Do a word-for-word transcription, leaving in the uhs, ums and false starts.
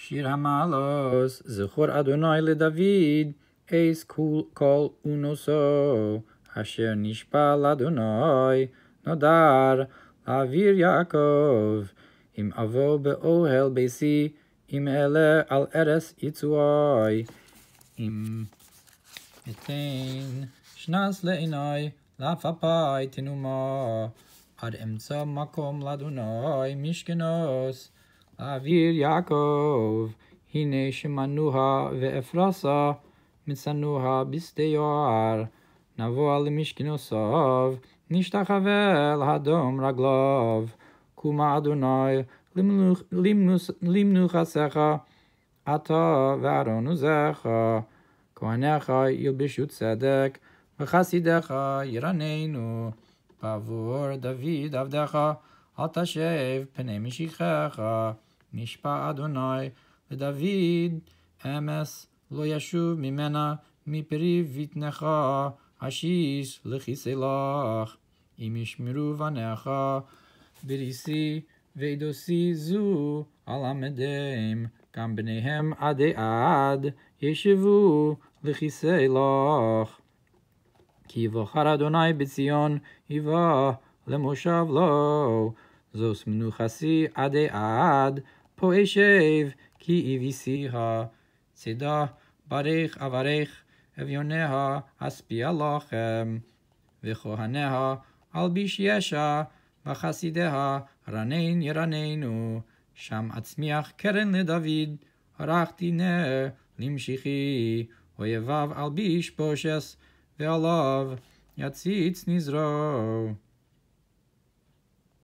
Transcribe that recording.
שיר המעלות, זכור אדוני לדוד, עז כל אונוסו, אשר נשבע לאדוני, נודר לאוויר יעקב. אם אבוא באוהל ביתי, אם אעלה על ערש יצואי, אם אתן שנס לעיני, לעפעפי תנומה, עד אמצא מקום לאדוני משכנוס, לאוויר יעקב. הנה שמנוה ואפרסה, מצנוה בשדה יער, נבוא למשכנוסיו, נשתחווה לאדום רגליו. קומה אדוני למנוחתך, אתה ואהרון עוזך, כהניך ילבשו צדק, וחסידיך ירננו. בעבור דוד עבדך, אל תשב פני משיחך. נשבע אדוני לדוד, אמס לא ישוב ממנה, מפרי בטנך אשיש לכיסא לך. אם ישמרו בניך בריסי ועדוסי זו אלמדם, גם בניהם עדי עד ישבו לכיסא לך. כי יבחר אדוני בציון, יבא למושב לו, זוס מנוחתי עדי עד, פה אשב כי אביסיה. צידה ברך אברך, אביוניה אשביע לכם, וכהניה אלביש ישע, וחסידיה רנן ירננו. שם אצמיח קרן לדוד, ערכתי נר למשיחי, אויביו אלביש בושס, ועליו יציץ נזרו.